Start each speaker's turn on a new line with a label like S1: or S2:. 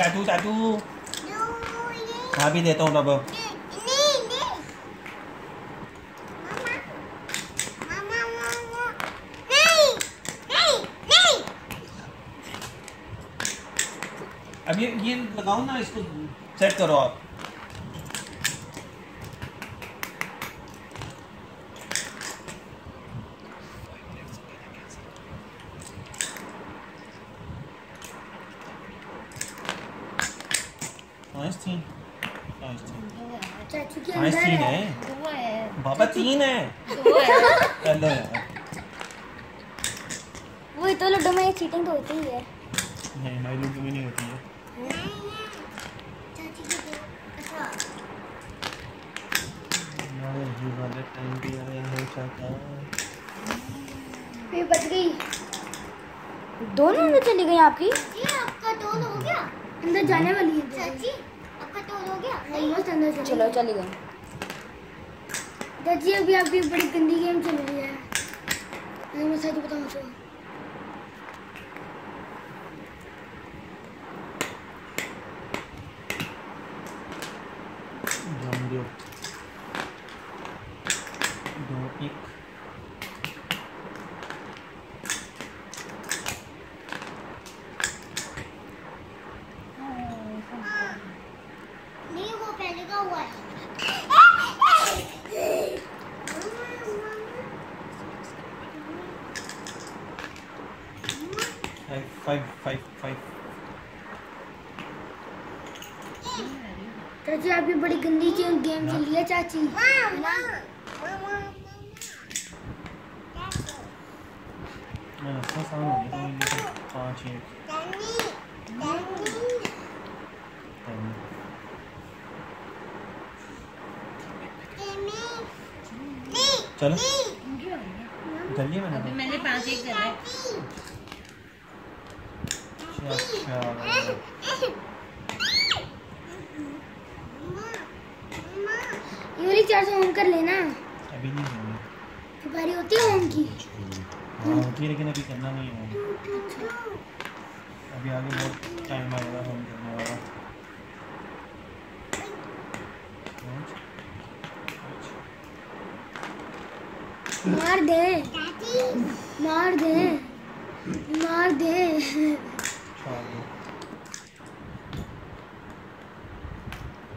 S1: चाचू चाचू हाँ भी देता हूँ तब। अब ये लगाओ ना, इसको सेट करो आप।
S2: चाचू के अंदर है
S1: बाबा, 3 है। चलो यार,
S2: वही तो लड्डू में चीटिंग तो होती ही है।
S1: नहीं हमारी लड्डू में नहीं होती है। टाइम भी आया है चाचा।
S2: फिर बच गई, दोनों अंदर चली गई आपकी।
S3: ये आपका टोल हो गया,
S2: अंदर जाने वाली है
S3: चाची। आपका टोल हो गया,
S2: ऑलमोस्ट अंदर
S4: चलो चली गई।
S2: चाची अभी आपकी बड़ी गंदी गेम चल रही है, मैं सच बताऊं तो।
S3: नहीं वो पहले का हुआ है।
S1: 5
S2: चाची आपकी बड़ी गंदी गेम चल रही है चाची।
S1: आसान हो गया। 5 चलो जल्दी मैंने
S4: अभी मैंने 5-1 कर रहा है।
S1: अच्छा
S2: ये वाली 400 होम कर लेना।
S1: अभी नहीं होगी,
S2: तुम्हारी होती है होम की।
S1: हाँ होती है, लेकिन अभी करना नहीं है। अभी आगे बहुत टाइम आएगा होम करने वाला।
S2: मार दे मार दे मार दे।